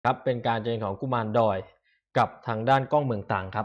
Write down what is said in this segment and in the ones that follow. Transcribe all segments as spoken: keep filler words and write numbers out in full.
ครับเป็นการเจอของกุมารดอยกับทางด้านก้องเมืองตรังครับ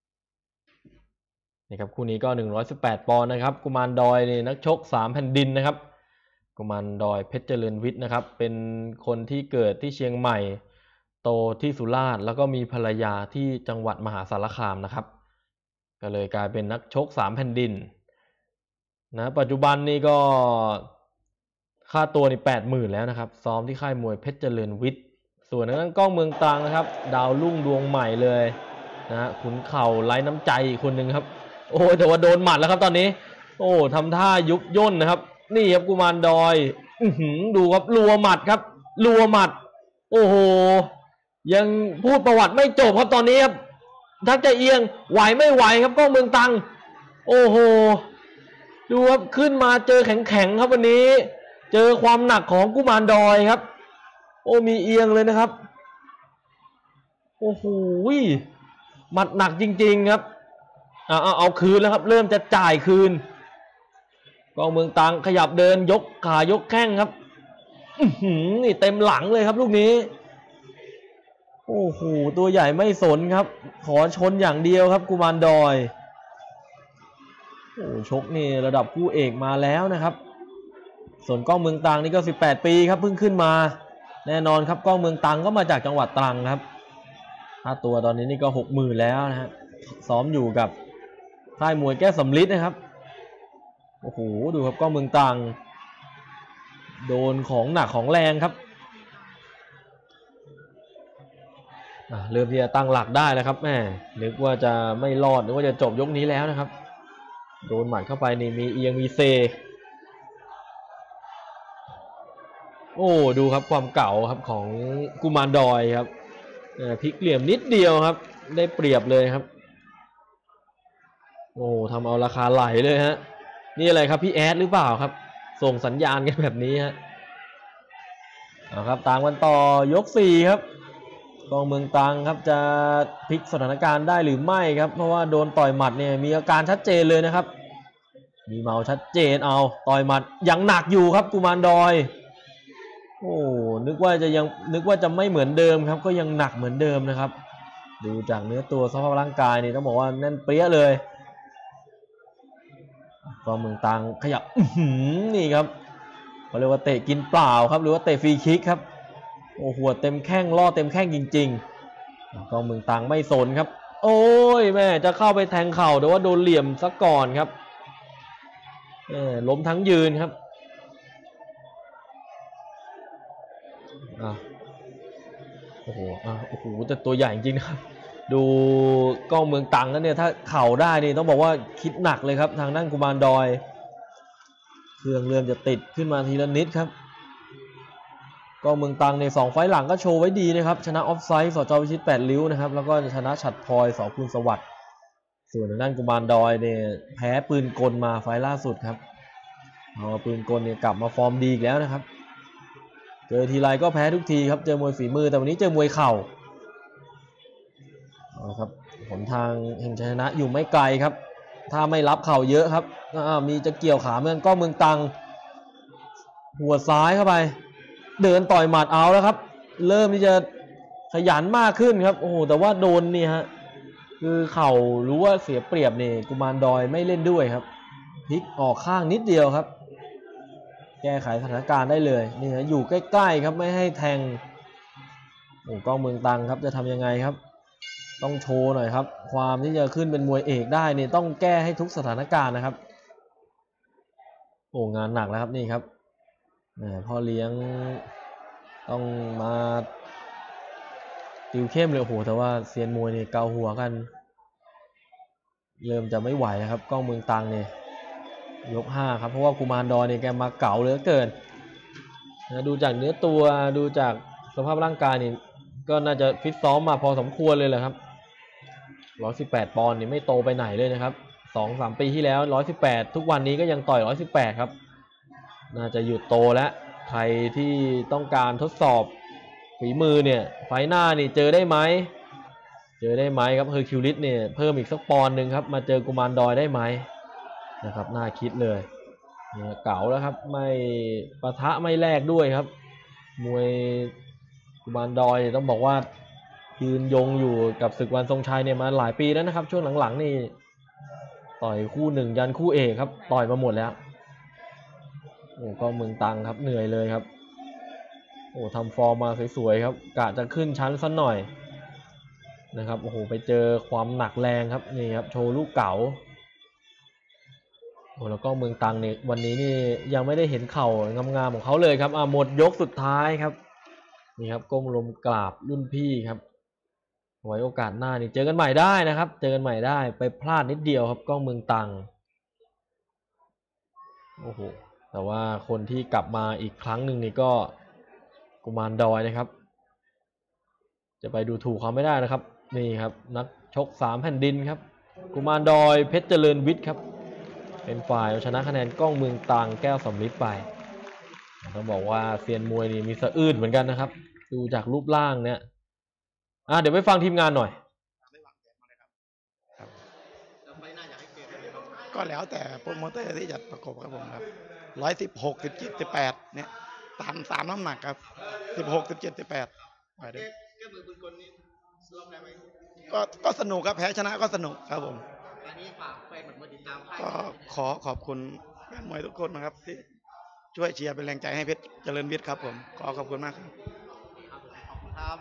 นี่ครับคู่นี้ก็หนึ่งร้อยสิบแปดปอนด์นะครับกุมารดอยนี่นักชกสามแผ่นดินนะครับกุมารดอยเพชรเจริญวิทย์นะครับเป็นคนที่เกิดที่เชียงใหม่โตที่สุราษฎร์แล้วก็มีภรรยาที่จังหวัดมหาสารคามนะครับก็เลยกลายเป็นนักชกสามแผ่นดินนะปัจจุบันนี่ก็ค่าตัวนี่แปดหมื่นแล้วนะครับซ้อมที่ค่ายมวยเพชรเจริญวิทย์ส่วนนั้นก้องเมืองตรังนะครับดาวรุ่งดวงใหม่เลยนะฮะขุนเข่าไร้น้ำใจอีกคนหนึ่งครับโอ้แต่ว่าโดนหมัดแล้วครับตอนนี้โอ้ทำท่ายุบย่นนะครับนี่ครับกุมารดอยอื้อหือดูครับรัวหมัดครับรัวหมัดโอ้โหยังพูดประวัติไม่จบครับตอนนี้ครับทักจะเอียงไหวไม่ไหวครับก้องเมืองตรังโอ้โหดูครับขึ้นมาเจอแข็งๆครับวันนี้เจอความหนักของกุมารดอยครับโอ้มีเอียงเลยนะครับโอ้โหหมัดหนักจริงๆครับเอาเอาเอาคืนแล้วครับเริ่มจะจ่ายคืนกองเมืองตรังขยับเดินยกขายกแข้งครับอื้อหือนี่เต็มหลังเลยครับลูกนี้โอ้โหตัวใหญ่ไม่สนครับขอชนอย่างเดียวครับกุมารดอยโอ้ชกนี่ระดับคู่เอกมาแล้วนะครับส่วนก้องเมืองตรังนี่ก็สิบแปดปีครับเพิ่งขึ้นมาแน่นอนครับก้องเมืองตรังก็มาจากจังหวัดตรังครับค่าตัวตอนนี้นี่ก็หกหมื่นแล้วนะฮะซ้อมอยู่กับค่ายมวยแก้วสำลิดนะครับโอ้โหดูครับก้องเมืองตรังโดนของหนักของแรงครับเริ่มที่จะตั้งหลักได้แล้วครับแม่นึกว่าจะไม่รอดนึกว่าจะจบยกนี้แล้วนะครับโดนหมัดเข้าไปนี่มีเอียงมีเซโอ้ดูครับความเก่าครับของกุมารดอยครับพลิกเหลี่ยมนิดเดียวครับได้เปรียบเลยครับโอ้ทำเอาราคาไหลเลยฮะนี่อะไรครับพี่แอดหรือเปล่าครับส่งสัญญาณกันแบบนี้ฮะเอาครับตามกันต่อยกสี่ครับกองเมืองตรังครับจะพลิกสถานการณ์ได้หรือไม่ครับเพราะว่าโดนต่อยหมัดเนี่ยมีอาการชัดเจนเลยนะครับมีเมาชัดเจนเอาต่อยหมัดยังหนักอยู่ครับกุมารดอยโอ้นึกว่าจะยังนึกว่าจะไม่เหมือนเดิมครับก็ยังหนักเหมือนเดิมนะครับดูจากเนื้อตัวสภาพร่างกายนี่ต้องบอกว่าแน่นเปรี้ยเลยกองเมืองตรังขยับนี่ครับเขาเรียกว่าเตะกินเปล่าครับหรือว่าเตะฟรีคิกครับโอ้หัวเต็มแข้งล่อเต็มแข้งจริงๆกองเมืองตรังไม่สนครับโอ้ยแม่จะเข้าไปแทงเข่าแต่ว่าโดนเหลี่ยมซะก่อนครับเออล้มทั้งยืนครับอ่ะโอ้โหอ่ะโอ้โหแต่ตัวใหญ่จริงนะครับดูกองเมืองตรังแล้วเนี่ยถ้าเข่าได้นี่ต้องบอกว่าคิดหนักเลยครับทางด้านกุมารดอยเครื่องเริ่มจะติดขึ้นมาทีละนิดครับกองเมืองตรังในสองไฟล์หลังก็โชว์ไว้ดีนะครับชนะออฟไซด์สจวิชิตแปดริ้วนะครับแล้วก็ชนะฉัตรพลอยสคุณสวัสดิ์ส่วนทางด้านกุมารดอยเนี่ยแพ้ปืนกลมาไฟล์ล่าสุดครับเอาปืนกลเนี่ยกลับมาฟอร์มดีอีกแล้วนะครับเจอทีไรก็แพ้ทุกทีครับเจอมวยฝีมือแต่วันนี้เจอมวยเข่าครับหนทางแห่งชัยชนะอยู่ไม่ไกลครับถ้าไม่รับเข่าเยอะครับมีจะเกี่ยวขาเมืองก้องเมืองตรังหัวซ้ายเข้าไปเดินต่อยหมัดเอาแล้วครับเริ่มที่จะขยันมากขึ้นครับโอ้โหแต่ว่าโดนนี่ฮะคือเข่ารู้ว่าเสียเปรียบนี่กุมารดอยไม่เล่นด้วยครับพลิกออกข้างนิดเดียวครับแก้ไขสถานการณ์ได้เลยนี่ฮะอยู่ใกล้ๆครับไม่ให้แทงโอ้ก้องเมืองตรังครับจะทำยังไงครับต้องโชว์หน่อยครับความที่จะขึ้นเป็นมวยเอกได้นี่ต้องแก้ให้ทุกสถานการณ์นะครับโอ้งานหนักแล้วครับนี่ครับพ่อเลี้ยงต้องมาติวเข้มเลยโอ้โหแต่ว่าเซียนมวยเนี่ยเกาหัวกันเริ่มจะไม่ไหวนะครับก้องเมืองตรังเนี่ยยกห้าครับเพราะว่ากุมารดอยเนี่ยแกมาเก่าเหลือเกินนะดูจากเนื้อตัวดูจากสภาพร่างกายนี่ก็น่าจะฟิตซ้อมมาพอสมควรเลยแหละครับหนึ่งร้อยสิบแปดปอนด์นี่ไม่โตไปไหนเลยนะครับ สองสาม ปีที่แล้วหนึ่งร้อยสิบแปดทุกวันนี้ก็ยังต่อยหนึ่งร้อยสิบแปดครับน่าจะหยุดโตแล้วใครที่ต้องการทดสอบฝีมือเนี่ยไฟหน้านี่เจอได้ไหมเจอได้ไหมครับเฮอร์คิวลิสเนี่ยเพิ่มอีกสักปอนด์หนึ่งครับมาเจอกุมารดอยได้ไหมนะครับน่าคิดเลยเนี่ยเก๋าแล้วครับไม่ปะทะไม่แลกด้วยครับมวยกุมารดอยต้องบอกว่ายืนยงอยู่กับศึกวันทรงชัยเนี่ยมาหลายปีแล้วนะครับช่วงหลังๆนี่ต่อยคู่หนึ่งยันคู่เอกครับต่อยมาหมดแล้วโอ้ก็เมืองตังครับเหนื่อยเลยครับโอ้ทำฟอร์มมาสวยๆครับกะจะขึ้นชั้นสักหน่อยนะครับโอ้โหไปเจอความหนักแรงครับนี่ครับโชว์ลูกเก๋าโอ้แล้วก็เมืองตังเนี่ยวันนี้นี่ยังไม่ได้เห็นเข่างามๆของเขาเลยครับอ่าหมดยกสุดท้ายครับนี่ครับก้มลงกราบรุ่นพี่ครับไว้โอกาสหน้านี่เจอกันใหม่ได้นะครับเจอกันใหม่ได้ไปพลาดนิดเดียวครับก้องเมืองตังโอ้โหแต่ว่าคนที่กลับมาอีกครั้งหนึ่งนี่ก็กุมารดอยนะครับจะไปดูถูกเขาไม่ได้นะครับนี่ครับนักชกสามแผ่นดินครับกุมารดอยเพชรเจริญวิทย์ครับเป็นฝ่ายเอาชนะคะแนนก้องเมืองตังแก้วสำลิดไปต้องบอกว่าเซียนมวยนี่มีสะอื้นเหมือนกันนะครับดูจากรูปร่างเนี่ยอ่ะเดี๋ยวไปฟังทีมงานหน่อยก็แล้วแต่โปรโมเตอร์ที่จัดประกบครับผมครับร้อยสิบหกสิบเจ็ดสิบแปดเนี่ยตามสามน้ำหนักครับสิบหกสิบเจ็ดสิบแปดไปได้ก็ก็สนุกครับแพ้ชนะก็สนุกครับผมอันนี้ฝากแฟนมวยติดตามก็ขอขอบคุณแฟนมวยทุกคนนะครับที่ช่วยเชียร์เป็นแรงใจให้เพชรเจริญวิทย์ครับผมขอขอบคุณมากครับครับ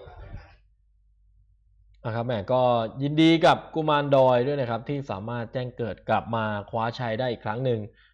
นะครับแหมก็ยินดีกับกุมารดอยด้วยนะครับที่สามารถแจ้งเกิดกลับมาคว้าชัยได้อีกครั้งหนึ่ง